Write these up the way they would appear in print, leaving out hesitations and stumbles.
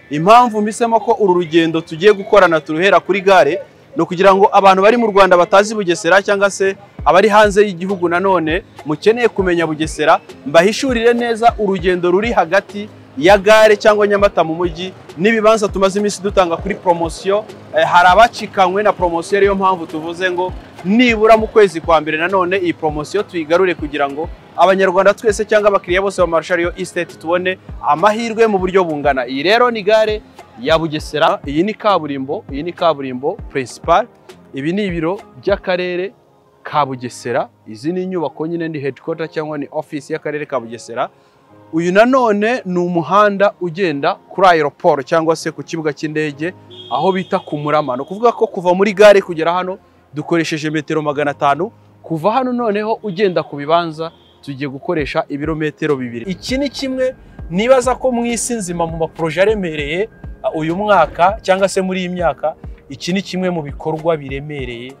impamvu mpisemo ko uru rugendo tugiye gukorana turuhera kuri gare no kugira ngo abantu bari mu Rwanda batazi Bugesera cyangwa se abari hanze y'igihugu nanone mukeneye kumenya Bugesera, mbahishurire neza urugendo ruri hagati ya gare cyangwa Nyamata mu mujyi n'ibibanza tumaze iminsi dutanga kuri promotion. Hari abacikanywe na promotion, ariyo mpamvu tuvuze ngo nibura mu kwezi kwa mbere nanone iyi promotion tuyigarure kugira ngo abanyarwanda twese cyangwa abakiriya bose ba Marshal Estate tubone amahirwe mu buryo bungana. Iyi rero ni gare ya Bugesera, iyi ni kaburimbo principal, ibi ni ibiro by'akarere ka Bugesera, izi ni inyubako nyine ndi headquarter cyangwa ni office y'akarere ka Bugesera. Uyu nanone ni umuhanda ugenda kuri aeroport cyangwa se ku kibuga cy'indege aho bita ku Murama. No kuvuga ko kuva muri gare kugera hano dukoresheje metero 500, kuva hano noneho ugenda ku bibanza tugiye gukoresha ibirometero 2. Iki ni kimwe nibaza ko mu isi nzima mu maproje aremereye uyu mwaka cyangwa se muri iyi myaka, iki ni kimwe mu bikorwa biremereye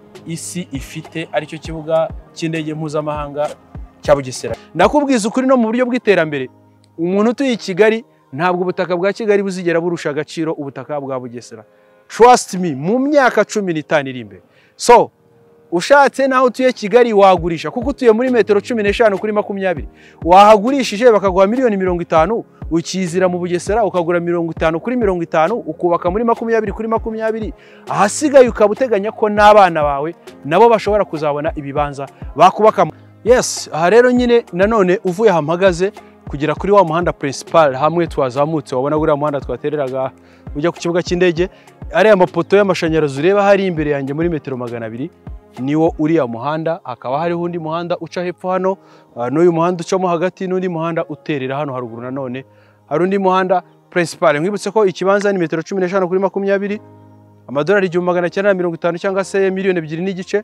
isi ifite, aricyo kibuga cy'indege mpuzamahanga cya Bugesera. Nakubwiza ukuri no mu buryo bw'iterambere, umuntu utuye i Kigali ntabwo ubutaka bwa Kigali buzigera burusha agaciro ubutaka bwa Bugesera. Trust me, mu myaka 15 iri imbere. So ushatse naho utuye Kigali wagurisha, kuko utuye muri metero 15 kuri 20, wahagurishije bakaguha miliyoni 50, ukizira mu Bugesera ukagura 50 kuri 50, ukubaka muri 20 kuri 20, ahasigaye ukabuteganya ko n'abana bawe nabo bashobora kuzabona ibibanza bakubaka. Yes, aha rero nyine nanone uvuye hamagaze kugera kuri wa muhanda principal hamwe twazamutse, wabona guriya muhanda twatereraga ujya ku kibuga cy'indege, ari amapoto y'amashanyarazi ureba hari imbere yanjye muri metero 200, niwo uriya muhanda. Hakaba hariho undi muhanda uca hepfo hano, n'uyu muhanda ucamo hagati, n'undi muhanda uterera hano haruguru. Nanone hari undi muhanda principal. Mwibutse ko ikibanza ni metero 15 kuri 20, amadolari 1950 cyangwa se miliyoni 2 n'igice.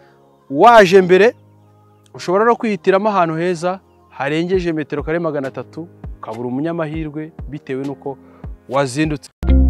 Waje mbere ushobora no kwihitiramo ahantu heza harengeje metero kare 300, ukabura umunyamahirwe bitewe nuko wazindutse.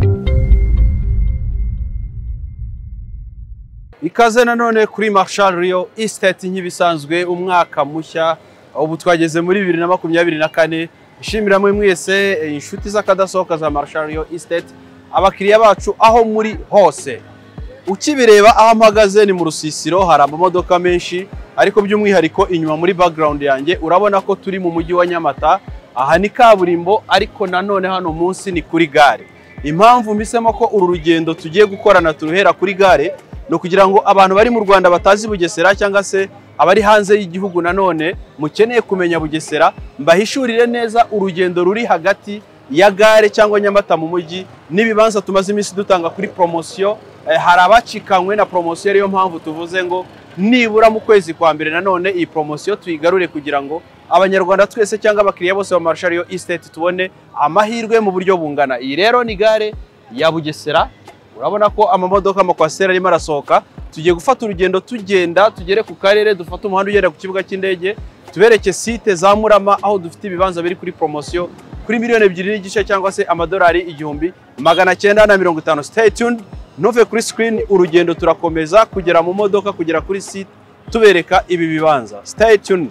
Ikaze nanone kuri Marshal Estate nk'ibisanzwe, umwaka mushya ubu twageze muri 2024. Ishimira mwe mwese inshuti z'akadasohoka za Marshal Estate, abakiriya bacu aho muri hose. Ukibireba aho mpagaze ni mu rusisiro, hari amamodoka menshi, ariko by'umwihariko inyuma muri background yanjye urabona ko turi mu mujyi wa Nyamata. Aha ni kaburimbo, ariko nanone hano munsi ni kuri gare. Impamvu mpisemo ko uru rugendo tugiye gukorana turuhera kuri gare no kugira ngo abantu bari mu Rwanda batazi Bugesera cyangwa se abari hanze y'igihugu nanone mukeneye kumenya Bugesera, mbahishurire neza urugendo ruri hagati ya gare cyangwa Nyamata mu mujyi n'ibibanza tumaze iminsi dutanga kuri promotion. Hari abacikanywe na promotion, ariyo mpamvu tuvuze ngo nibura mu kwezi kwa mbere nanone iyi promotion tuyigarure kugira ngo abanyarwanda twese cyangwa abakiriya bose ba Marshal Estate tubone amahirwe mu buryo bungana. Iyi rero ni gare ya Bugesera, urabona ko amamodoka amakwasiteri arimo arasohoka. Tugiye gufata urugendo tugenda tugere ku karere, dufata umuhanda ugenda ku kibuga cy'indege, tubereke site za Murama aho dufite ibibanza biri kuri promotion kuri miliyoni 2 n'igice cyangwa se amadolari 1950. Stay tuned, ntuve kuri screen, urugendo turakomeza kugera mu modoka kugera kuri site tubereka ibi bibanza. Stay tuned.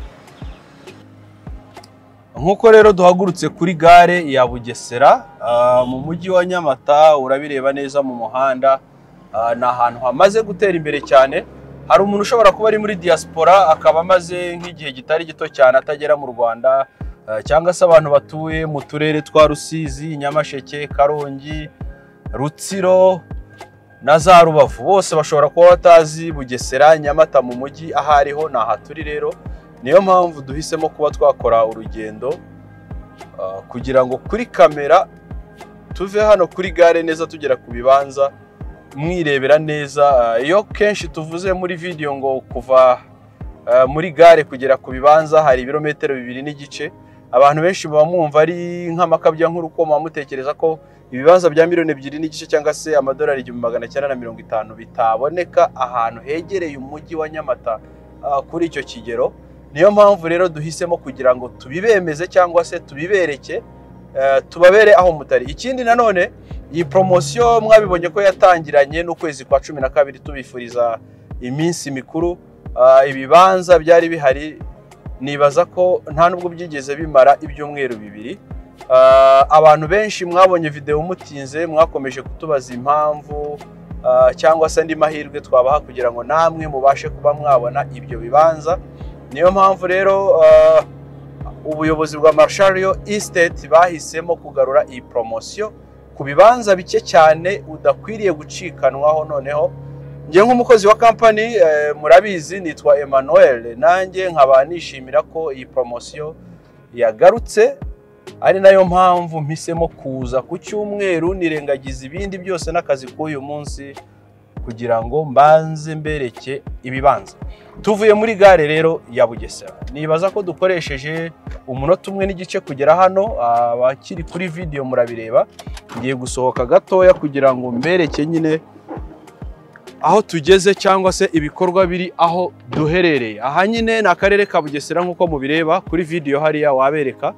Nkuko rero duhagurutse kuri gare ya Bugesera mu mujyi wa Nyamata, urabireba neza mu muhanda, na ahantu hamaze gutera imbere cyane. Hari umuntu ushobora kuba ari muri diaspora akaba amaze nk'igihe gitari gito cyane atagera mu Rwanda, cyangwa se abantu batuye mu turere twa Rusizi, Nyamasheke, Karongi, Rutsiro na za Rubavu, bose bashobora kuba batazi Bugesera. Nyamata mu mujyi ahariho na aha turi rero, niyo mpamvu duhisemo kuba twakora urugendo kugira ngo kuri kamera tuve hano kuri gare neza tugera ku bibanza mwirebera neza. Iyo kenshi tuvuze muri video ngo kuva muri gare kugera ku bibanza hari ibirometero 2 n'igice, abantu benshi baba mwumva ari nk'amakabya nk'urukoma, mutekereza ko ibibanza bya miliyoni 2 n'igice cyangwa se amadolari 1950 bitaboneka ahantu hegereye umujyi wa Nyamata kuri icyo kigero. Niyo mpamvu rero duhisemo kugira ngo tubibemeze cyangwa se tubibereke, tubabere aho mutari. Ikindi nanone iyi promotion mwabibonye ko yatangiranye n'ukwezi kwa 12 tubifuriza iminsi mikuru. Ibibanza byari bihari, nibaza ko nta nubwo byigeze bimara ibyumweru 2. abantu benshi mwabonye video mutinze mwakomeje kutubaza impamvu cyangwa se andi mahirwe twabaha kugira ngo namwe mubashe kuba mwabona ibyo bibanza. Niyo mpamvu rero ubuyobozi bwa Marshalio Estate bahisemo kugarura iyi promotion ku bibanza bike cyane udakwiriye gucikanwaho. Noneho ngiye nk'umukozi wa company murabizi nitwa Emmanuel, nanjye nkaba nishimira ko iyi promotion yagarutse, ari nayo mpamvu mpisemo kuza ku cyumweru nirengagiza ibindi byose n'akazi k'uyu munsi kugira ngo mbanze mbereke ibibanza. Tuvuye muri gare rero ya Bugesera, nibaza ko dukoresheje umunota umwe n'igice kugera hano. Abakiri kuri video murabireba, ngiye gusohoka gatoya kugira ngo mbereke nyine aho tugeze cyangwa se ibikorwa biri aho duherereye. Aha nyine ni akarere ka Bugesera nk'uko mubireba kuri video hariya wabereka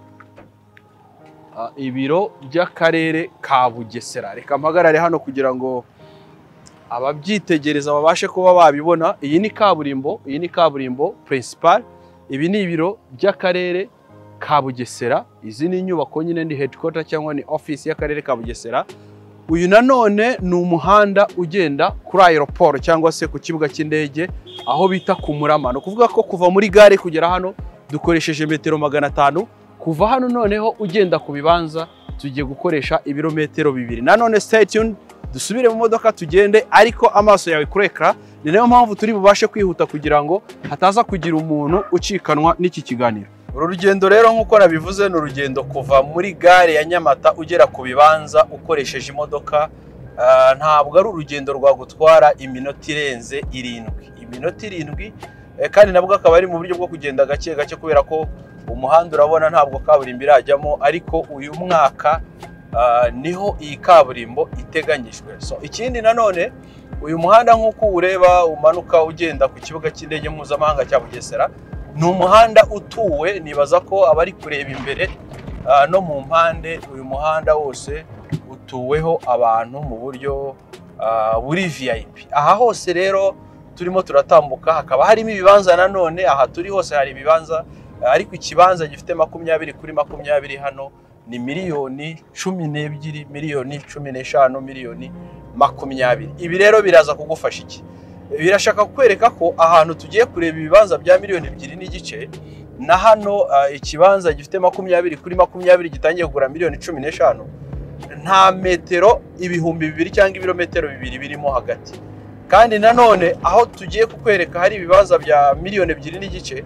ibiro by'akarere ka Bugesera. Reka mpagarare hano kugira ngo ababyitegereza babashe kuba babibona. Iyi ni kaburimbo principal, ibi ni ibiro by'akarere ka Bugesera. Izi ni inyubako nyine ni headquarter cyangwa ni office y'akarere ka Bugesera. Uyu nanone ni umuhanda ugenda kuri aeroport cyangwa se ku kibuga cy'indege aho bita ku Murama. No kuvuga ko kuva muri gare kugera hano dukoresheje metero 500, kuva hano noneho ugenda ku bibanza tugiye gukoresha ibirometero 2. Nanone stay tuned, dusubire mu modoka tugende, ariko amaso yawe kuri ekra. Ni nayo mpamvu turi bubashe kwihuta kugira ngo hataza kugira umuntu ucikanwa n'iki kiganiro. Uru rugendo rero nk'uko nabivuze ni urugendo kuva muri gare ya Nyamata ugera ku bibanza ukoresheje imodoka. Ntabwo ari urugendo rwagutwara iminota irenze 7. Iminota 7, kandi nabwo akaba ari mu buryo bwo kugenda gake gake kubera ko umuhanda urabona ntabwo kaburimbo irajyamo, ariko uyu mwaka niho iyi kaburimbo iteganyijwe. So ikindi nanone uyu muhanda nk'uko ureba umanuka ugenda ku kibuga cy'indege mpuzamahanga cya Bugesera, ni umuhanda utuwe. Nibaza ko abari kureba imbere no mu mpande, uyu muhanda wose utuweho abantu mu buryo buri VIP. Aha hose rero turimo turatambuka hakaba harimo ibibanza. Nanone aha turi hose hari ibibanza, ariko ikibanza gifite 20 kuri 20 hano ni miliyoni 12, miliyoni 15, miliyoni 20. Ibi rero biraza kugufasha iki? Birashaka kukwereka ko ahantu tugiye kureba ibibanza bya miliyoni 2 n'igice, na hano ikibanza gifite 20 kuri 20 gitangiye kugura miliyoni 15, nta metero 2000 cyangwa ibirometero 2 birimo hagati. Kandi nanone aho tugiye kukwereka hari ibibanza bya miliyoni 2 n'igice,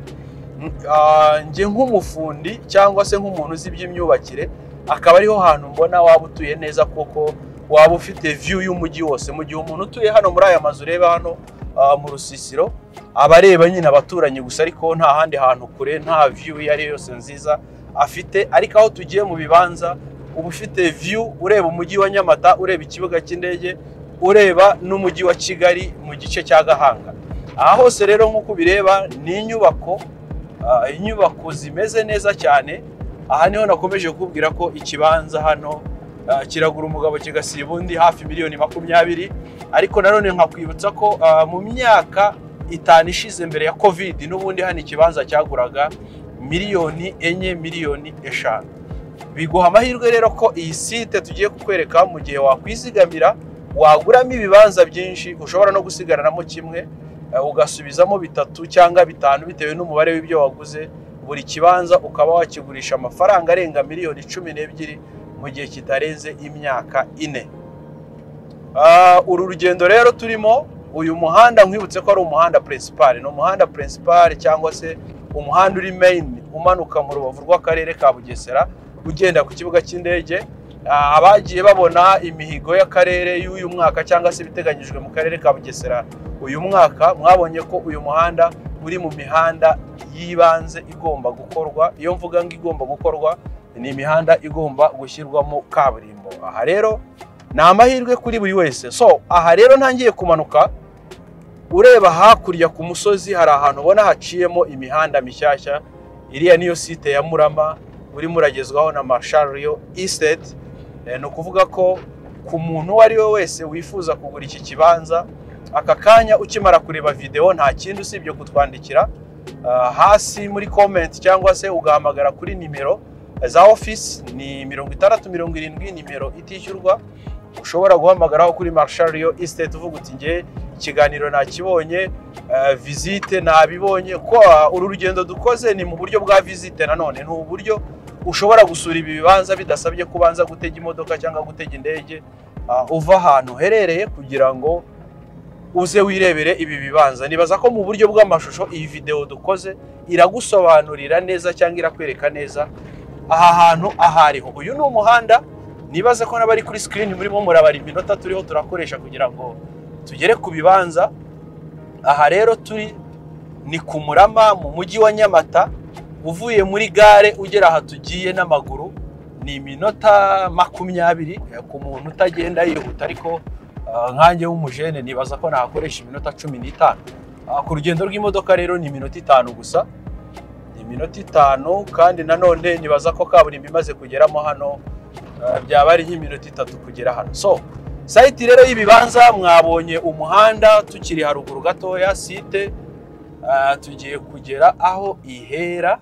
nge nk'umufundi cyangwa se nk'umuntu uzi iby'imyubakire, akaba ariho hantu mbona waba utuye neza koko, waba ufite view y'umujyi wose. Mu gihe umuntu utuye hano muri aya mazu ureba hano mu Rusisiro abareba nyine abaturanyi gusa, ariko nta handi hantu kure, nta view yari yose nziza afite. Ariko aho tugiye mu bibanza uba ufite view, ureba umujyi wa Nyamata, ureba ikibuga cy'indege, ureba n'umujyi wa Kigali mu gice cya Gahanga. Aha hose rero nk'uko bireba ni inyubako zimeze neza cyane. Aha niho nakomeje kukubwira ko ikibanza hano kiragura umugabo kigasiba undi hafi miliyoni 20. Ariko nanone nkakwibutsa ko mu myaka 5 ishize mbere ya Covid n'ubundi hano ikibanza cyaguraga miliyoni 4, miliyoni 5. Biguha amahirwe rero ko iyi site tugiye kukwereka mu gihe wakwizigamira waguramo ibibanza byinshi, ushobora no gusigaranamo kimwe ugasubizamo 3 cyangwa 5 bitewe n'umubare w'ibyo waguze. Buri kibanza ukaba wakigurisha amafaranga arenga miliyoni 12 mu gihe kitarenze imyaka 4. Uru rugendo rero turimo, uyu muhanda nkwibutse ko ari umuhanda principal, no umuhanda principal cyangwa se umuhanda uri main umanuka mu rubavu rw'akarere ka Bugesera ugenda ku kibuga cy'indege. Abagiye babona imihigo y'akarere y'uyu mwaka cyangwa se biteganyijwe mu karere ka Bugesera uyu mwaka, mwabonye ko uyu muhanda uri mu mihanda yibanze igomba gukorwa. Iyo mvuga ngo igomba gukorwa, ni imihanda igomba gushyirwamo kaburimbo. Aha rero ni amahirwe kuri buri wese. So aha rero ntangiye kumanuka, ureba hakurya ku musozi hari ahantu ubona haciyemo imihanda mishyashya. Iriya niyo site ya Murama urimo uragezwaho na Marshalio Estate. Ni ukuvuga ko ku muntu uwo ari we wese wifuza kugura iki kibanza, aka kanya ukimara kureba video nta kindi usibye kutwandikira hasi muri comment cyangwa se ugahamagara kuri nimero za office ni 6070 nimero itishyurwa, ushobora guhamagaraho kuri Marshall Rio Estate uvuga uti nge ikiganiro nakibonye, visite nabibonye. Ko uru rugendo dukoze ni mu buryo bwa visite, nanone ni uburyo ushobora gusura ibi bibanza bidasabye kubanza gutega imodoka cyangwa gutega indege, uva ahantu herereye kugira ngo uze wirebere ibi bibanza. Nibaza ko mu buryo bw'amashusho iyi video dukoze iragusobanurira neza cyangwa irakwereka neza aha hantu ahariho. Uyu ni umuhanda, nibaza ko nabari kuri screen murimo murabara iminota turiho turakoresha kugira ngo tugere ku bibanza. Aha rero turi ni ku Murama mu mujyi wa Nyamata, uvuye muri gare ugera aha tugiye n'amaguru ni iminota 20 ku muntu utagenda yihuta, ariko nkanjye w'umujene nibaza ko nahakoresha iminota 15. Ku rugendo rw'imodoka rero ni iminota 5 gusa, ni iminota 5, kandi nanone nibaza ko kaburimbo imaze kugeramo hano byaba ari nk'iminota 3 kugera hano. So site rero y'ibibanza mwabonye umuhanda tukiri haruguru gatoya, site tugiye kugera aho ihera,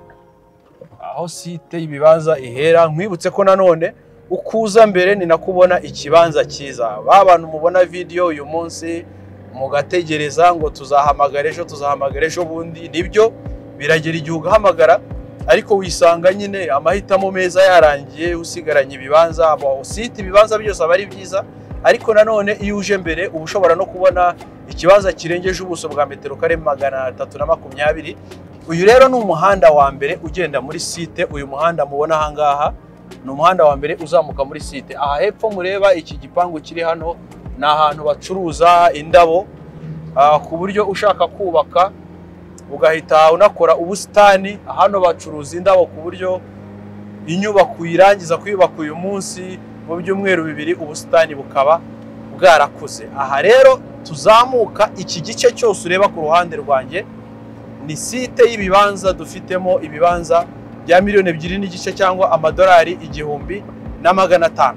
aho site y'ibibanza ihera. Nkwibutse ko nanone ukuza mbere ni nakubona ikibanza cyiza. Babantu mubona video uyu munsi mugategereza ngo tuzahamagara ejo bundi, nibyo biragera igihe ugahamagara, ariko wisanga nyine amahitamo meza yarangiye usigaranye ibibanza. Abo site ibibanza byose aba ari byiza, ariko nanone iyo uje mbere uba ushobora no kubona ikibanza kirengeje ubuso bwa metero kare 320. Uyu rero ni umuhanda wa mbere ugenda muri site. Uyu muhanda mubona aha ngaha ni umuhanda wa mbere uzamuka muri site. Aha hepfo mureba iki gipangu kiri hano ni ahantu bacuruza indabo, ku buryo ushaka kubaka ugahita unakora ubusitani. Hano bacuruza indabo ku buryo inyubako irangiza kuyubaka uyu munsi mu byumweru 2 ubusitani bukaba bwarakuze. Aha rero tuzamuka iki gice cyose ureba ku ruhande rwanjye ni site y'ibibanza dufitemo ibibanza bya $2,250,000 cyangwa amadolari 1,500,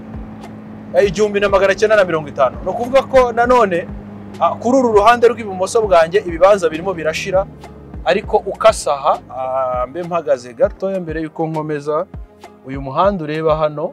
1,950. No kuvuga ko nanone kuri uru ruhande rw'ibumoso bwanjye ibibanza birimo birashira, ariko ukasaha mbe mpagaze gato mbere yuko nkomeza. Uyu muhanda ureba hano,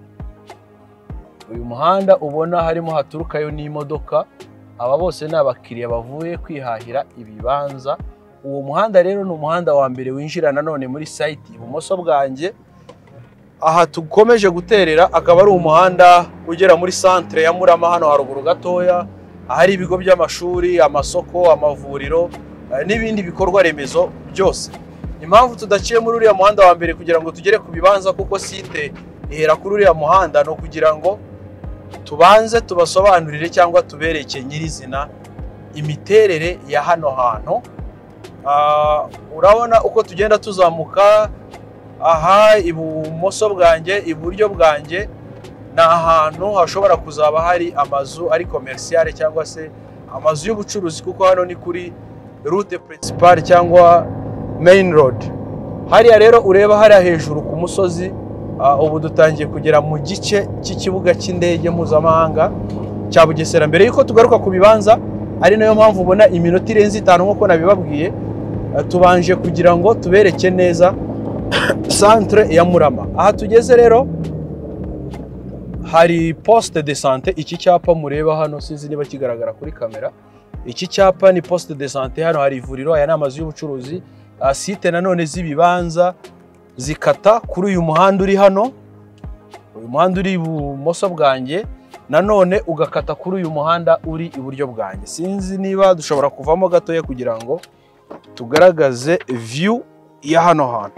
uyu muhanda ubona harimo haturukayo n'imodoka, aba bose ni abakiriya bavuye kwihahira ibibanza. Uwo muhanda rero ni umuhanda wa mbere winjira nanone muri site ibumoso bwanjye. Aha tukomeje guterera akaba ari umuhanda ugera muri centre ya Murama hano haruguru gatoya, ahari ibigo by'amashuri, amasoko, amavuriro n'ibindi bikorwa remezo byose. Impamvu tudaciye muri uriya muhanda wa mbere kugira ngo tugere ku bibanza, kuko site ihera kuri uriya muhanda, no kugira ngo tubanze tubasobanurire cyangwa tubereke nyirizina imiterere ya hano hantu. Urabona uko tugenda tuzamuka, aha ibumoso bwanjye iburyo bwanjye ni ahantu hashobora kuzaba hari amazu ari commercial cyangwa se amazu y'ubucuruzi, kuko hano ni kuri route principale cyangwa main road. Hariya rero ureba hariya hejuru ku musozi, ubu dutangiye kugera mu gice cy'ikibuga cy'indege mpuzamahanga cya Bugesera. Mbere yuko tugaruka ku bibanza, ari nayo mpamvu ubona iminota irenze 5 nk'uko nabibabwiye, tubanje kugira ngo tubereke neza centre ya Murama. Aha tugeze rero hari poste de santé. Iki cyapa mureba hano sinzi niba kigaragara kuri kamera, iki cyapa ni poste de santé. Hano hari ivuriro, aya ni amazu y'ubucuruzi. Site nanone z'ibibanza zikata kuri uyu muhanda uri hano, uyu muhanda uri ibumoso bwanjye, nanone ugakata kuri uyu muhanda uri iburyo bwanjye. Sinzi niba dushobora kuvamo gatoya kugira ngo tugaragaze view ya hano hantu.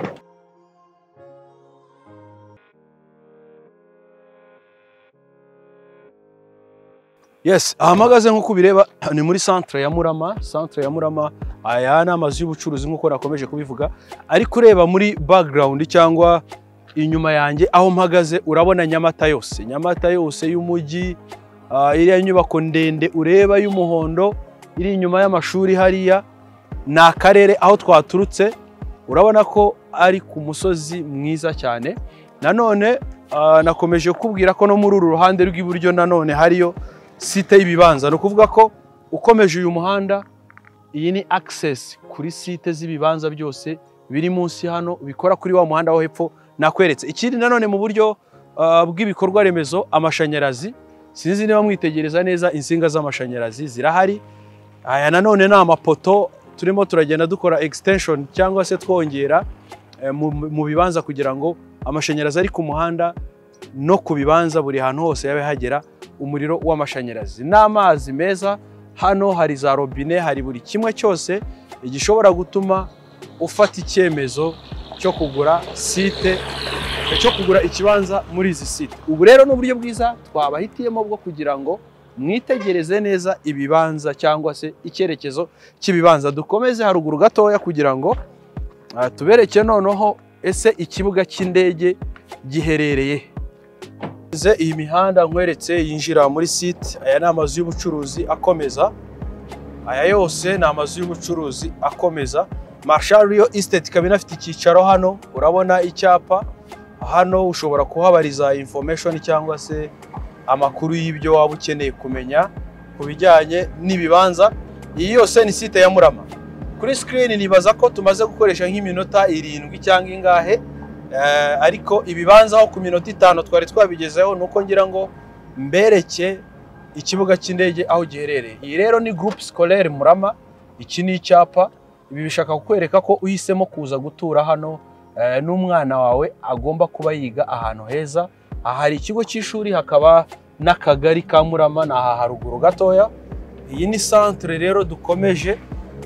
Yes, ahamagaze nk'uko bireba ni muri centre ya Murama. Centre ya Murama, aya ni amazu y'ubucuruzi nk'uko nakomeje kubivuga, ariko ureba muri background cyangwa inyuma yanjye aho mpagaze urabona Nyamata yose, Nyamata yose y'umujyi. Iriya nyubako ndende ureba y'umuhondo iri inyuma y'amashuri hariya ni akarere aho twaturutse. Urabona ko ari ku musozi mwiza cyane. Nanone nakomeje kubwira ko no muri uru ruhande rw'iburyo nanone hariyo site y'ibibanza. No kuvuga ko ukomeje uyu muhanda, iyi ni access kuri site z'ibibanza byose biri munsi hano, bikora kuri wa muhanda wo hepfo nakweretse. Ikindi nanone mu buryo bw'ibikorwa remezo, amashanyarazi, sinzi niba mwitegereza neza, insinga z'amashanyarazi zirahari. Aya nanone ni amapoto turimo turagenda dukora extension cyangwa se twongera mu bibanza kugira ngo amashanyarazi ari ku muhanda no ku bibanza buri hantu hose yabe hagera umuriro w'amashanyarazi. N'amazi meza, hano hari za robine, hari buri kimwe cyose gishobora gutuma ufata icyemezo cyo kugura site, cyo kugura ikibanza muri izi site. Ubu rero n'uburyo bwiza twabahitiyemo bwo kugira ngo mwitegereze neza ibibanza cyangwa se icyerekezo cy'ibibanza. Dukomeze haruguru gatoya kugira ngo tubereke noneho ese ikibuga cy'indege giherereye. Iyi mihanda nkweretse yinjira muri site, aya ni amazu y'ubucuruzi akomeza. Aya yose ni amazu y'ubucuruzi akomeza. Marshall Real Estate ikaba inafite icyicaro hano, urabona icyapa hano, ushobora kuhabariza information cyangwa se amakuru y'ibyo waba ukeneye kumenya ku bijyanye n'ibibanza. Iyi yose ni site ya Murama. Kuri screen nibaza ko tumaze gukoresha nk'iminota 7 cyangwa ingahe, ariko ibibanza aho ku minota 5 twari twabigezeho, nuko ngira ngo mbereke ikibuga cy'indege aho giherereye. Iyi rero ni Groupe Scolaire Murama, iki ni icyapa. Ibi bishaka kukwereka ko uhisemo kuza gutura hano n'umwana wawe agomba kuba yiga ahantu heza. Aha hari ikigo cy'ishuri, hakaba n'akagari ka Murama na aha haruguru gatoya. Iyi ni centre rero dukomeje,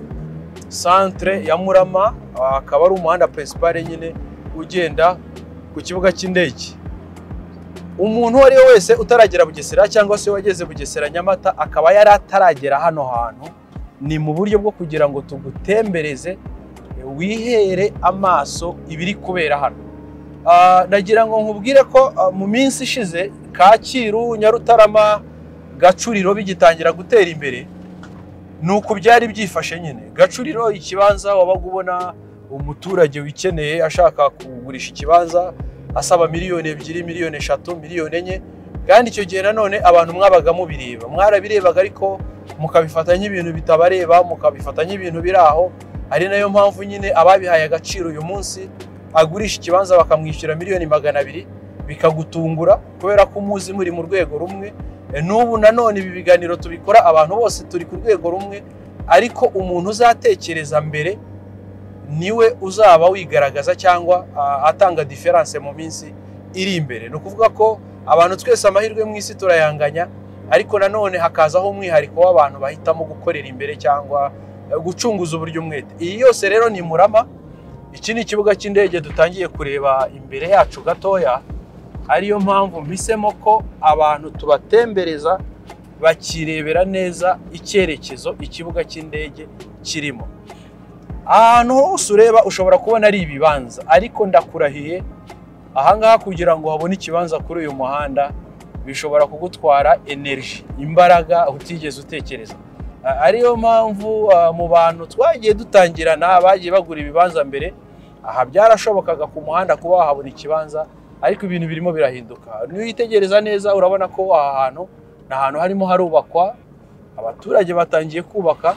centre ya Murama, akaba ari umuhanda principal nyine ugenda ku kibuga cy'indege. Umuntu wari wese utaragera Bugesera cyangwa se wageze Bugesera Nyamata akaba yari ataragera hano hantu, ni mu buryo bwo kugira ngo tugutembereze wihere amaso ibiri kubera hano. Nagira ngo nkubwire ko mu minsi ishize Kacyiru, Nyarutarama, Gacuriro bigitangira gutera imbere, nuko byari byifashe nyine. Gacuriro ikibanza wabaga ubona umuturage wikeneye ashaka kugurisha ikibanza asaba miliyoni 2, miliyoni 3, miliyoni 4, kandi icyo gihe nanone abantu mwabaga mubireba, mwarabirebaga ariko mukabifata nk'ibintu bitabareba, mukabifata nk'ibintu biraho. Ari nayo mpamvu nyine ababihaye agaciro uyu munsi agurisha ikibanza bakamwishyura miliyoni 200, bikagutungura kubera ko umuzi muri mu rwego rumwe. N'ubu nanone ibi biganiro tubikora abantu bose turi ku rwego rumwe, ariko umuntu uzatekereza mbere niwe uzaba wigaragaza cyangwa atanga difference mu minsi iri imbere. No kuvuga ko abantu twese amahirwe mu isi turayanganya, ariko nanone hakazaho umwihariko w'abantu bahitamo gukorera imbere cyangwa gucunguza uburyo umwete. Iyi yose rero ni Murama. Iki ni ikibuga cy'indege dutangiye kureba imbere yacu gatoya, ariyo mpamvu mpisemo ko abantu tubatembereza bakirebera neza icyerekezo ikibuga cy'indege kirimo. Ahantu hose ureba ushobora kubona ari ibibanza, ariko ndakurahiye ahangaha kugira ngo habone ikibanza kuri uyu muhanda bishobora kugutwara energy, imbaraga utigeze utekereza. Ariyo mpamvu mu bantu twagiye dutangirana bagiye bagura ibibanza mbere, aha byarashobokaga ku muhanda kuba wahabona ikibanza, ariko ibintu birimo birahinduka. Niyo yitegereza neza urabona ko aha hantu na hantu harimo harubakwa, abaturage batangiye kubaka.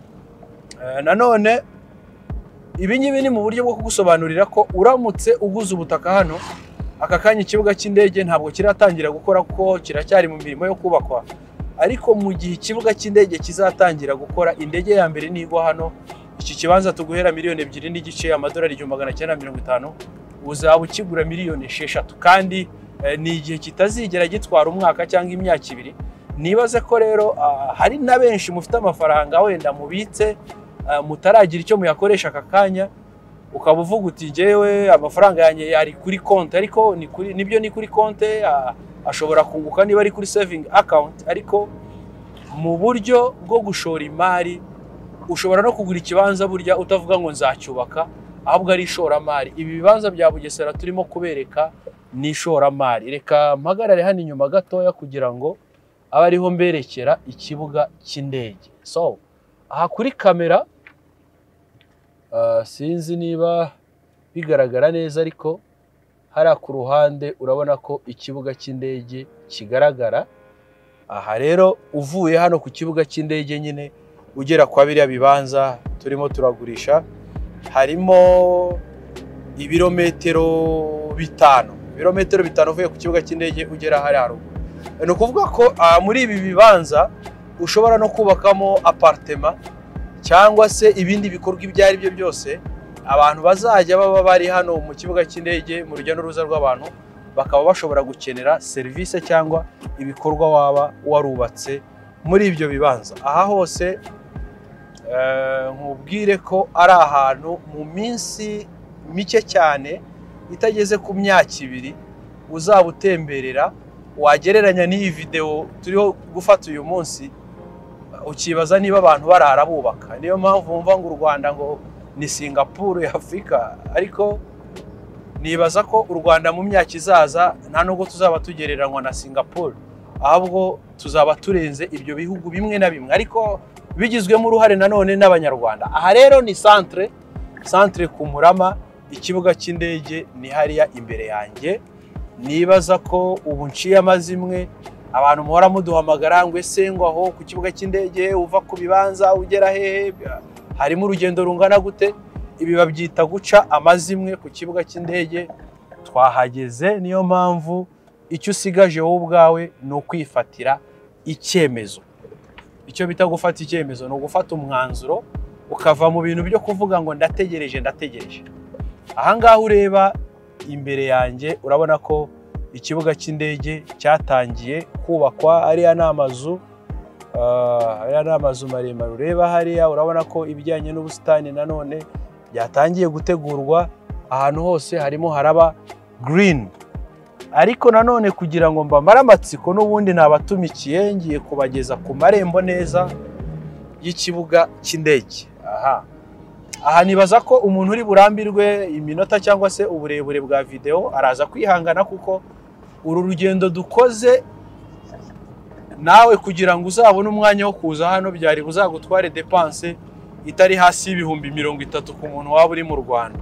Nanone ibi ngibi ni mu buryo bwo kugusobanurira ko uramutse uguze ubutaka hano, aka kanya ikibuga cy'indege ntabwo kiratangira gukora kuko kiracyari mu mirimo yo kubakwa, ariko mu gihe ikibuga cy'indege kizatangira gukora, indege ya mbere nigwa hano, iki kibanza tuguhera miliyoni 2.5, amadolari 1950, uzaba ukigura miliyoni 6, kandi ni igihe kitazigera gitwara umwaka cyangwa imyaka 2. Nibaze ko rero hari na benshi mufite amafaranga wenda mubitse mutaragira icyo muyakoresha aka kanya, ukaba uvuga uti jewe amafaranga yanjye yari kuri konti, ariko nibyo ni kuri konti, ashobora kunguka niba ari kuri saving account, ariko mu buryo bwo gushora imari ushobora no kugura ikibanza burya utavuga ngo nzacyubaka, ahubwo ari ishoramari. Ibi bibanza bya Bugesera turimo kubereka ni ishoramari. Reka mpagarare hano inyuma gatoya kugira ngo abe ariho mberekera ikibuga cy'indege. So aha kuri kamera sinzi niba bigaragara neza, ariko hariya ku ruhande urabona ko ikibuga cy'indege kigaragara. Aha rero uvuye hano ku kibuga cy'indege nyine ugera kwa biriya bibanza turimo turagurisha, harimo ibirometero 5 uvuye ku kibuga cy'indege ugera hari haruguru. Ni ukuvuga ko muri ibi bibanza ushobora no kubakamo apartment cyangwa se ibindi bikorwa ibyo ari byo byose abantu bazajya baba bari hano mu kibuga cy'indege mu rujya n'uruza rw'abantu bakaba bashobora gukenera serivisi cyangwa ibikorwa waba warubatse muri ibyo bibanza. Aha hose nkubwire ko ari ahantu mu minsi mike cyane itageze ku myaka 2 uzaba utemberera wagereranya n'iyi video turiho gufata uyu munsi ukibaza niba abantu barara bubaka. Niyo mpamvu wumva ngo u Rwanda ngo ni Singapore ya Afrika, ariko nibaza ko u Rwanda mu myaka izaza nta nubwo tuzaba tugereranywa na Singapore, ahubwo tuzaba turenze ibyo bihugu bimwe na bimwe, ariko bigizwemo uruhare nanone n'Abanyarwanda. Aha rero ni centre ku Murama, ikibuga cy'indege ni hariya imbere yanjye. Nibaza ko ubu nciye amazimwe abantu muhora muduhamagara ngo ese ngo aho ku kibuga cy'indege uva ku bibanza ugera hehe, harimo urugendo rungana gute? Ibi babyita guca amazimwe ku kibuga cy'indege. Twahageze, niyo mpamvu icyo usigaje wowe ubwawe ni ukwifatira icyemezo. Icyo bita gufata icyemezo ni ugufata umwanzuro ukava mu bintu byo kuvuga ngo ndategereje. Aha ngaha ureba imbere yanjye urabona ko ikibuga cy'indege cyatangiye kubakwa. Ariya ni amazu maremare ureba hariya, urabona ko ibijyanye n'ubusitani nanone byatangiye gutegurwa. Ahantu hose harimo haraba green, ariko nanone kugira ngo mbamare amatsiko n'ubundi nabatumikiye ngiye kubageza ku marembo neza y'ikibuga cy'indege. Aha nibaza ko umuntu uri burambirwe iminota cyangwa se uburebure bwa video araza kwihangana, kuko uru rugendo dukoze nawe kugira ngo uzabone umwanya wo kuza hano byari buzagutware dépense itari hasi y'ibihumbi 30 ku muntu waba uri mu Rwanda.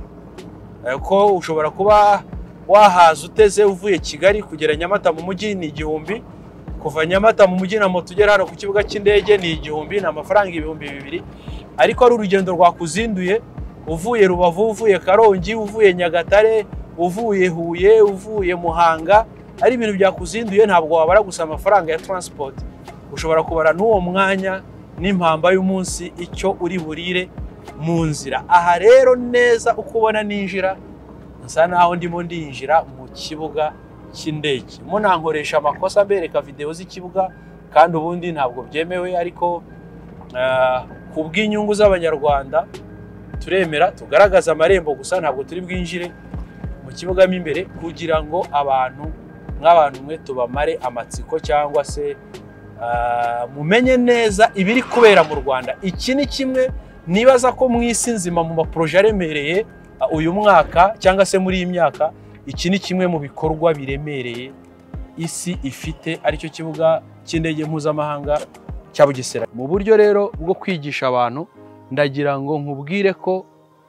Ko ushobora kuba wahaza uteze uvuye Kigali kugera Nyamata mu mujyi ni 1000, kuva Nyamata mu mujyi na moto ugera hano ku kibuga cy'indege ni 1000, n'amafaranga 2000. Ariko ari urugendo rwakuzinduye uvuye Rubavu, uvuye Karongi, uvuye Nyagatare, uvuye Huye, uvuye Muhanga, ari ibintu byakuzinduye, ntabwo wabara gusa amafaranga ya transport. Ushobora kubara n'uwo mwanya n'impamba y'umunsi icyo uri burire mu nzira. Aha rero neza uko ubona ninjira nsa naho ndimo ndinjira mu kibuga cy'indege. Munankoresha amakosa mbereka video z'ikibuga kandi ubundi ntabwo byemewe, ariko kubw'inyungu z'Abanyarwanda turemera tugaragaza amarembo gusa, ntabwo turi bwinjire mu kibuga mo imbere kugira ngo nk'abantu mwe tubamare amatsiko cyangwa se mumenye neza ibiri kubera mu Rwanda. Iki ni kimwe nibaza ko mu isi nzima mu maproje aremereye uyu mwaka cyangwa se muri iyi myaka, iki ni kimwe mu bikorwa biremereye isi ifite, aricyo kibuga cy'indege mpuzamahanga cya Bugesera. Mu buryo rero bwo kwigisha abantu, ndagira ngo nkubwire ko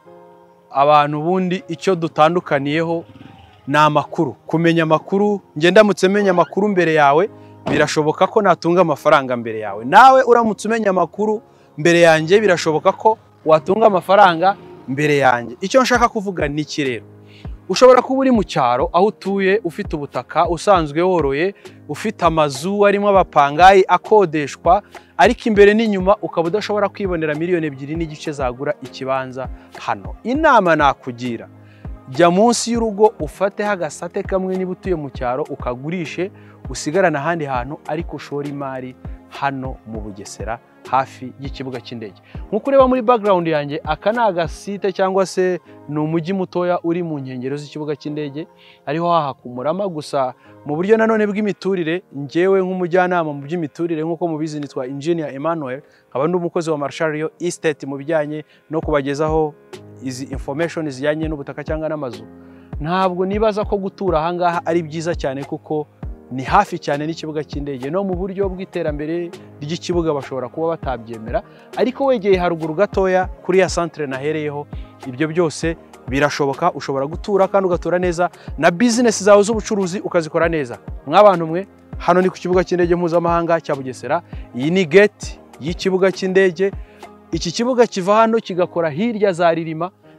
abantu bundi icyo dutandukaniyeho ni amakuru. Kumenya amakuru, nge ndamutse menya amakuru mbere yawe birashoboka ko natunga amafaranga mbere yawe. Nawe uramutse umenya amakuru mbere yanjye birashoboka ko watunga amafaranga mbere yanjye. Icyo nshaka kuvuga ni iki rero? Ushobora kuba uri mu cyaro aho utuye, ufite ubutaka usanzwe woroye, ufite amazu arimo abapangayi akodeshwa, ariko imbere n'inyuma ukaba udashobora kwibonera miliyoni 2.5 zagura ikibanza hano. Inama nakugira, jya munsi y'urugo ufateho agasate kamwe niba utuye mu cyaro ukagurishe, usigarana ahandi hantu, ariko ushora imari hano mu Bugesera hafi y'ikibuga cy'indege. Nkuko ureba muri background yanjye, aka ni agasite cyangwa se ni umujyi mutoya uri mu nkengero z'ikibuga cy'indege, ariho haha ku Murama. Gusa mu buryo nanone bw'imiturire, njyewe nk'umujyanama mu by'imiturire nk'uko mubizi nitwa Engineer Emmanuel, nkaba ndi umukozi wa Marshall Real Estate mu bijyanye no kubagezaho izi information zijyanye n'ubutaka cyangwa n'amazu. Ntabwo nibaza ko gutura aha ngaha ari byiza cyane, kuko ni hafi cyane n'ikibuga cy'indege. No mu buryo bw'iterambere ry'ikibuga bashobora kuba batabyemera, ariko wegeye haruguru gatoya kuri ya centre nahereyeho, ibyo byose birashoboka. Ushobora gutura kandi ugatura neza, na business zawe z'ubucuruzi ukazikora neza. Mwabantu mwe, hano ni ku kibuga cy'indege mpuzamahanga cya Bugesera. Iyi ni gate y'ikibuga cy'indege. Iki kibuga kiva hano kigakora hirya za Ririma,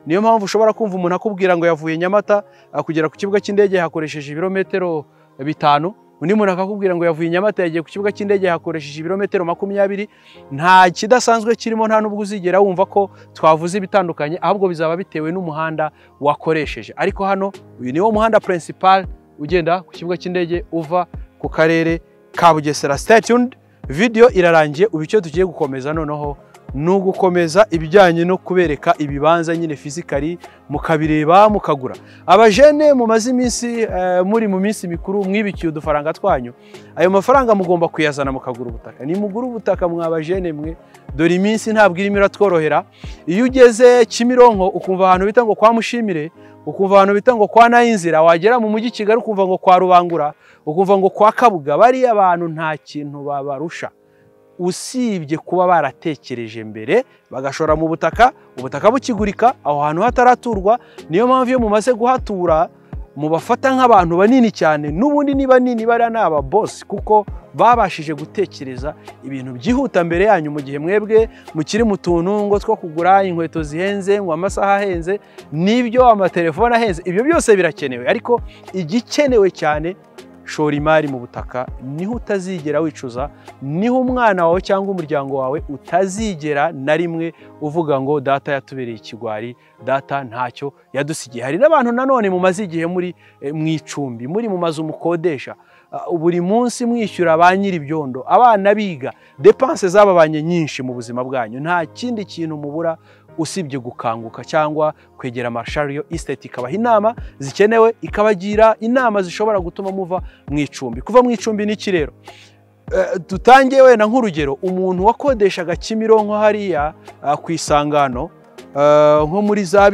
niyo mpamvu ushobora kumva umuntu akubwira ngo yavuye Nyamata kugera ku kibuga cy'indege hakoresheje ibirometero 5, undi muntu akakubwira ngo yavuye Nyamata yagiye ku kibuga cy'indege hakoresheje ibirometero 20. Nta kidasanzwe kirimo, nta nubwo uzigera wumva ko twavuze ibitandukanye, ahubwo bizaba bitewe n'umuhanda wakoresheje. Ariko hano uyu niwo muhanda principal ugenda ku kibuga cy'indege uva ku karere ka Bugesera. Stay tuned, video irarangiye. Ubu icyo tugiye gukomeza noneho nugukomeza ibijyanye no kubereka ibibanza nyine physically mukabireba mukagura. Abajene mu mazi iminsi muri mu minsi mikuru mwibikiye udufaranga twanyu, ayo mafaranga mugomba kuyazana mukagura ubutaka. Ni mugura ubutaka mwabajene mwe, dore iminsi ntabwo irimo iratworohera. Iyo ugeze Kimironko ukumva ahantu bita ngo kwa Mushimire, ukumva ahantu bita ngo kwa Nayinzira, wagera mu mujyi Kigali ukumva ngo kwa Rubangura, ukumva ngo kwa Kabuga, bari abantu nta kintu babarusha usibye kuba baratekereje mbere bagashora mu butaka, ubutaka bukigurika aho hantu hataraturwa. Niyo mpamvu iyo mumaze guhatura mubafata nk'abantu banini cyane, n'ubundi ni banini bari n'aba boss, kuko babashije gutekereza ibintu byihuta mbere yanyu, mu gihe mwebwe mukiri mu tuntu ngo two kugura inkweto zihenze, ngo amasaha ahenze, nibyo amatelefone ahenze. Ibyo byose birakenewe, ariko igikenewe cyane shora imari mu butaka, niho utazigera wicuza, niho umwana wawe cyangwa umuryango wawe utazigera na rimwe uvuga ngo data yatubereye ikigwari, data ntacyo yadusigiye. Hari n'abantu nanone mu mazi igihe muri mwicumbi, muri mu mazu mukodesha, buri munsi mwishyura ba nyiri ibyondo, abana biga, dépenses zababanye nyinshi mu buzima bwanyu. Nta kindi kintu mubura usibye gukanguka cyangwa kwegera Marshalio Estate ikabaha inama zikenewe, ikabagira inama zishobora gutuma muva mwicumbi. Kuva mwicumbi ni kirero, tutangiye wena nk'urugero, umuntu wakodeshaga Kimironko hariya ku Isangano nko muri za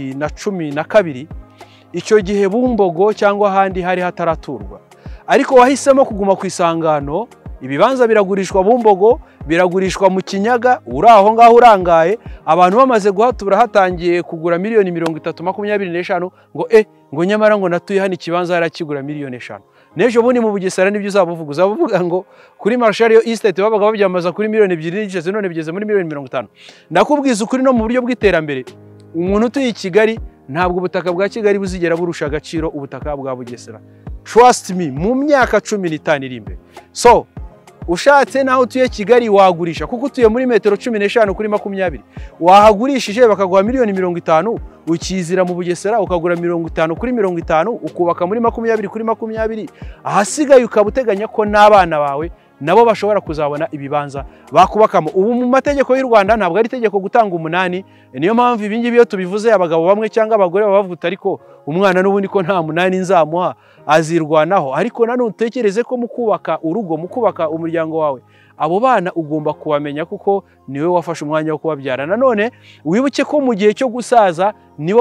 2012, icyo gihe Bumbogo cyangwa ahandi hari hataraturwa, ariko wahisemo kuguma ku Isangano, ibibanza biragurishwa Bumbogo, biragurishwa mu Kinyaga, uri aho ngaho urangaye, abantu bamaze guhatura hatangiye kugura miliyoni 325 ngo nyamara ngo natuye hano ikibanza yarakigura miliyoni 5. Nejo bundi mu Bugesera nibyo uzavuga ngo kuri Marshalio Estate babaga babyamaza kuri miliyoni 2 none bigeze muri miliyoni 50. Ndakubwiza ukuri, no mu buryo bw'iterambere umuntu utuye i Kigali ntabwo ubutaka bwa Kigali buzigera burusha agaciro ubutaka bwa Bugesera. Trust me, mu myaka 15 iri imbere. So ushatse naho utuye Kigali wagurisha, kuko utuye muri metero 15 kuri 20, wahagurishije bakaguha miliyoni 50, ukizira mu Bugesera ukagura 50 kuri 50, ukubaka muri 20 kuri 20, ahasigaye ukabuteganya ko n'abana bawe nabo bashobora kuzabona ibibanza bakubakamo. Ubu mu mategeko y'u Rwanda ntabwo ari itegeko gutanga 8, niyo mpamvu ibingibi iyo tubivuze abagabo bamwe cyangwa abagore bavuga ariko umwana n'ubundi ko nta 8 nzamuha azirwanaho. Ariko nanone utekereze ko mukubaka urugo, mukubaka umuryango wawe, abo bana ugomba kubamenya kuko niwe wafashe umwanya wo kubabyara. Nanone wibuke ko mu gihe cyo gusaza nibo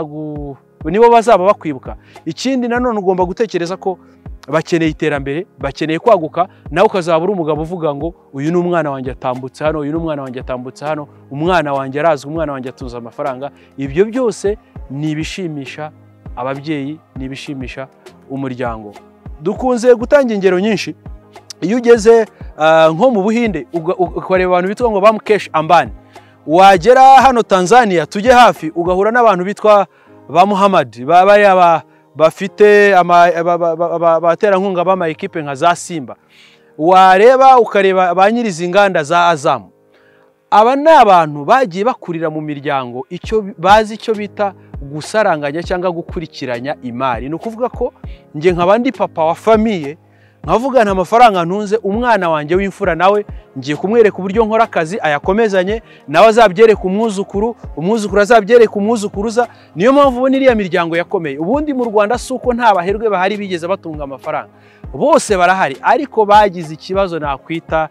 bazaba bakwibuka. Ikindi nanone ugomba gutekereza ko bakeneye iterambere, bakeneye kwaguka, nawe ukazabura umugabo uvuga ngo uyu ni umwana wanjye atambutse hano, uyu ni umwana wanjye atambutse hano, umwana wanjye arazwe, umwana wanjye atunze amafaranga. Ibyo byose ni ibishimisha ababyeyi, ni ibishimisha umuryango. Dukunze gutanga ingero nyinshi. Iyo ugeze nko mu Buhinde ukareba abantu bitwa ngo ba Mukesh Ambani, wagera hano Tanzania tujye hafi ugahura n'abantu bitwa ba Muhammad, bafite abaterankunga b'ama ekipe nka za Simba. Wareba ukareba ba nyirizi inganda za Azam. Aba ni abantu bagiye bakurira mu miryango bazi icyo bita gusaranganya cyangwa gukurikiranya imari. Ni ukuvuga ko nge nk'abandi papa wa famiye, nkavuga nta mafaranga ntunze, umwana wanjye w'imfura nawe ngiye kumwereka uburyo nkora akazi ayakomezanye, nawe azabyereka umwuzukuru, umwuzukuru azabyereka umwuzukuruza. Niyo mpamvu ubona iriya miryango yakomeye. Ubundi mu Rwanda suko nta baherwe bahari bigeze batunga amafaranga, bose barahari, ariko bagize ikibazo nakwita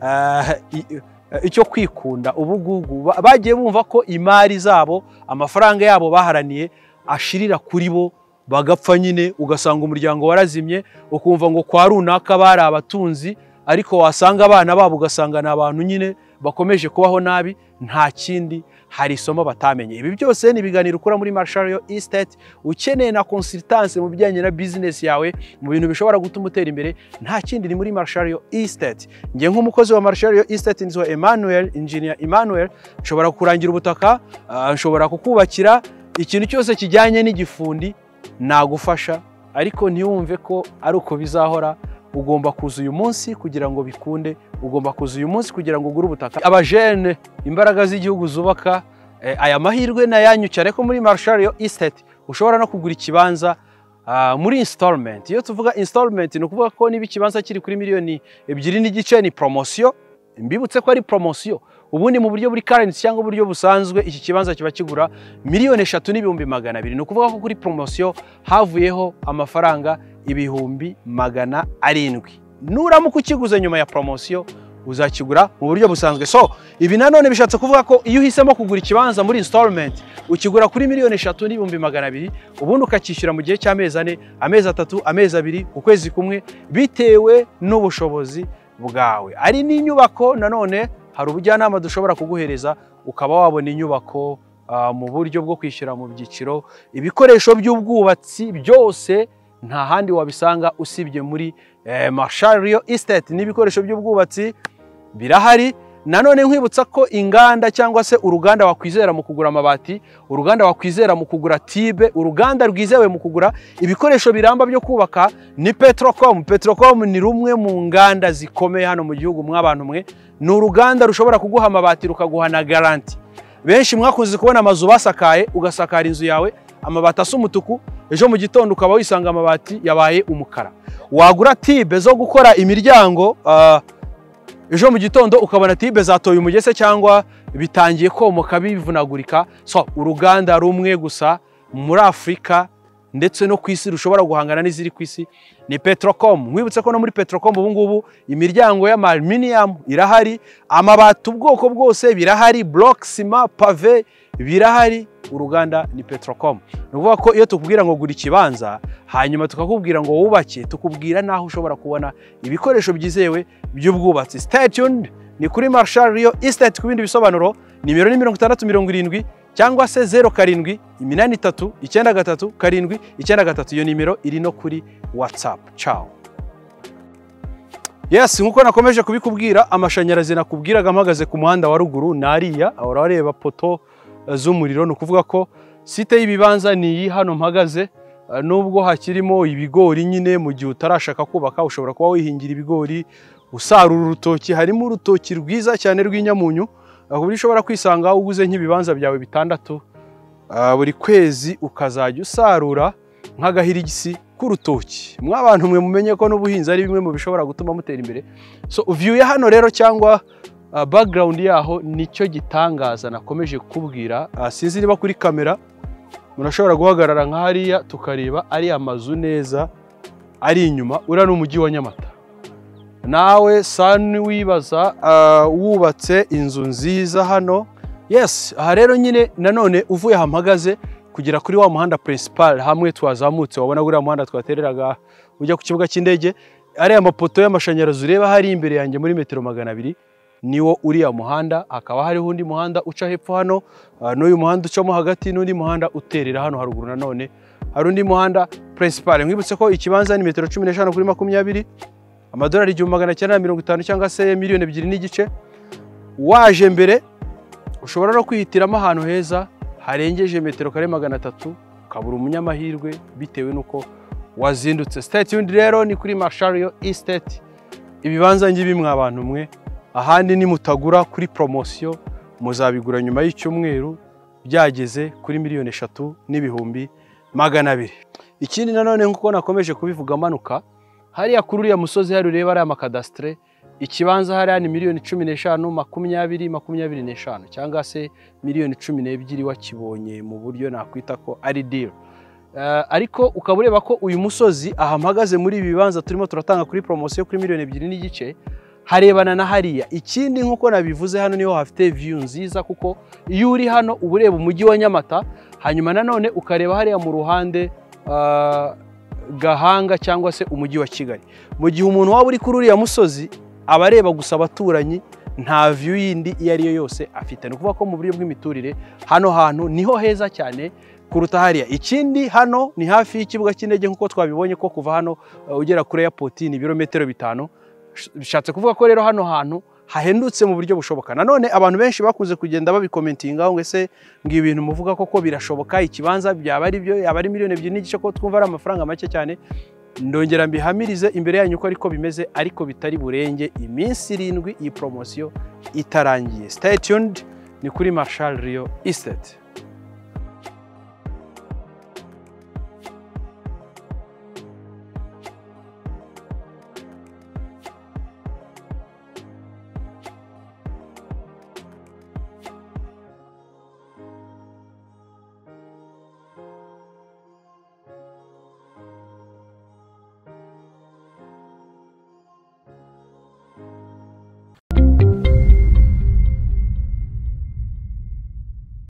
icyo kwikunda, ubugugu. Bagiye bumva ko imari zabo, amafaranga yabo baharaniye ashirira kuri bo, bagapfa nyine, ugasanga umuryango warazimye, ukumva ngo kwa runaka bari abatunzi, ariko wasanga abana babo ugasanga ni abantu nyine bakomeje kubaho nabi, nta kindi, hari isomo batamenye. Ibi byose ni ibiganiro ukora muri Marshall Real Estate, ukeneye na consultance mu bijyanye na business yawe, mu bintu bishobora gutuma utera imbere, nta kindi ni muri Marshall Real Estate. Ngiye nk'umukozi wa Marshall Real Estate nzwa Emmanuel, Engineer Emmanuel, nshobora kurangira ubutaka, nshobora kukubakira ikintu cyose kijyanye n'igifundi, nagufasha, ariko ntiwumve ko ari uko bizahora. Ugomba kuza uyu munsi kugira ngo bikunde, ugomba kuza uyu munsi kugira ngo ugure ubutaka. Abajene, imbaraga z'igihugu zubaka, aya mahirwe na yanyu cyane ko muri Marshall Real Estate ushobora no kugura ikibanza muri installment. Iyo tuvuga installment ni ukuvuga ko niba ikibanza kiri kuri miliyoni 2.5 ni promotion. Mbibutse ko ari promotion. Ubundi mu buryo buri currency cyangwa uburyo busanzwe iki kibanza kiba kigura miliyoni 3,200,000. Ni ukuvuga ko kuri promotion havuyeho amafaranga 700,000. Nuramuka ukiguze nyuma ya promotion uzakigura mu buryo busanzwe. So ibi nanone bishatse kuvuga ko iyo uhisemo kugura ikibanza muri installment ukigura kuri miliyoni 3,200,000, ubundi ukakishyura mu gihe cy'amezi 4, amezi 3, amezi 2, ukwezi kumwe, bitewe n'ubushobozi bwawe. Ari n'inyubako nanone hari ubujyanama dushobora kuguhereza ukaba wabona inyubako mu buryo bwo kwishyura mu byiciro. Ibikoresho by'ubwubatsi byose nta handi wabisanga usibye muri Marshall Real Estate. N'ibikoresho by'ubwubatsi birahari. Nanone nkwibutsa ko inganda cyangwa se uruganda wakwizera mu kugura amabati, uruganda wakwizera mu kugura tibe, uruganda rwizewe mu kugura ibikoresho biramba byo kubaka ni Petrocom. Petrocom ni rumwe mu nganda zikomeye hano mu gihugu mw'abantu mwe. Ni uruganda rushobora kuguha amabati rukaguha na garanti. Benshi mwakunze kubona amazu basakaye, ugasakara inzu yawe amabati asa umutuku, ejo mu gitondo ukaba wisanga amabati yabaye umukara. Wagura tibe zo gukora imiryango, ejo mu gitondo ukabona tibe zatoye umugese cyangwa bitangiye komoka bivunagurika. So uruganda rumwe gusa muri Afrika ndetse no ku isi rushobora guhangana n'iziri ku isi ni Petrocom. Mwibutse ko no muri Petrocom ubu ngubu imiryango ya aluminium irahari, amabati ubwoko bwose birahari, block ciment, pave birahari. Uruganda ni Petrocom. Nuvuga ko iyo tukubwira ngo gura ikibanza hanyuma tukakubwira ngo wubake, tukubwira naho ushobora kubona ibikoresho byizewe by'ubwubatsi. Stay tuned, ni kuri Marshall Real Estate. Ku bindi bisobanuro nimero ni 670 cyangwa se 0783939793. Iyo nimero iri no kuri WhatsApp. Ciao. Yes, nkuko nakomeje kubikubwira, amashanyarazi nakubwiraga mpagaze ku muhanda wa ruguru nariya, urareba poto z'umuriro. No kuvuga ko site y'ibibanza ni iyi hano mpagaze, nubwo hakirimo ibigori nyine. Mu gihe utarashaka kubaka ushobora kuba wihingira ibigori, usarura urutoki. Harimo urutoki rwiza cyane rw'inyamunyu, aho ushobora kwisanga uguze nk'ibibanza byawe 6 buri kwezi ukazajya usarura nk'agahirigisi k'urutoki. Mw'abantu mwe mumenye ko n'ubuhinzi ari bimwe mu bishobora gutuma mutera imbere. So view ya hano rero cyangwa background yaho nicyo gitangaza nakomeje kubwira. Sinzi niba kuri kamera murashobora guhagarara nka hariya tukareba ari amazu neza ari inyuma. Ura n'umujyi wa Nyamata. Nawe sani wibaza wubatse inzu nziza hano. Yes, aha rero nyine nanone uvuye hampagaze kugera kuri wa muhanda principal hamwe twazamutse, wabona guri muhanda twatereraga ujya ku kibuga cy'indege, ari amapoto y'amashanyarazi ureba hari imbere yanjye muri metero 200 niwo uriya muhanda. Hakaba hariho undi muhanda uca hepfo hano, n'uyu muhanda ucamo hagati, n'undi muhanda uterera hano haruguru. Nanone hari undi muhanda principal. Mwibutse ko ikibanza ni metero 15 kuri 20, amadolari 950 cyangwa se miliyoni 2.5. Waje mbere ushobora no kwihitiramo ahantu heza harengeje metero kare 300 ukabura umunyamahirwe bitewe nuko wazindutse. Stay tuned rero, ni kuri Marshall Real Estate. Ibibanza ngibi mw'abantu mwe, ahandi ni mutagura kuri promotion, muzabigura nyuma y'icyumweru byageze kuri miliyoni 3,200,000. Ikindi nanone nkuko nakomeje kubivuga manuka hariya kuri uriya musozi hari ureba ari amakadastre, ikibanza hariya ni miliyoni 15, 20, 25 cyangwa se miliyoni 12 wakibonye mu buryo nakwita ko ari deal. Ariko ukaba ureba ko uyu musozi ahampagaze muri ibi bibanza turimo turatanga kuri promotion kuri miliyoni 2.5 harebana na hariya. Ikindi nkuko nabivuze hano niho hafite view nziza, kuko iyo uri hano uba ureba umujyi wa Nyamata, hanyuma nanone ukareba hariya mu ruhande Gahanga cyangwa se umujyi wa Kigali. Mu gihe umuntu waba uri kuri uriya musozi aba areba gusa abaturanyi nta view yindi iyo ari yo yose afite. Ni ukuvuga ko mu buryo bw'imiturire hano hantu niho heza cyane kuruta hariya. Ikindi hano ni hafi y'ikibuga cy'indege nk'uko twabibonye ko kuva hano ugera kuri airport ni ibirometero 5. Bishatse kuvuga ko rero hano hantu hahendutse mu buryo bushoboka. Nanone abantu benshi bakunze kugenda babikomentinga ngo ese ngi ibintu muvuga koko birashoboka, ikibanza byaba ari byo, yaba ari miliyoni 2 n'igice ko twumva ari amafaranga make cyane. Ndongera mbihamirize imbere yanyu ko ariko bimeze, ariko bitari burenge iminsi 7 iyi promotion itarangiye. Stay tuned, ni kuri Marshal Rio Estate.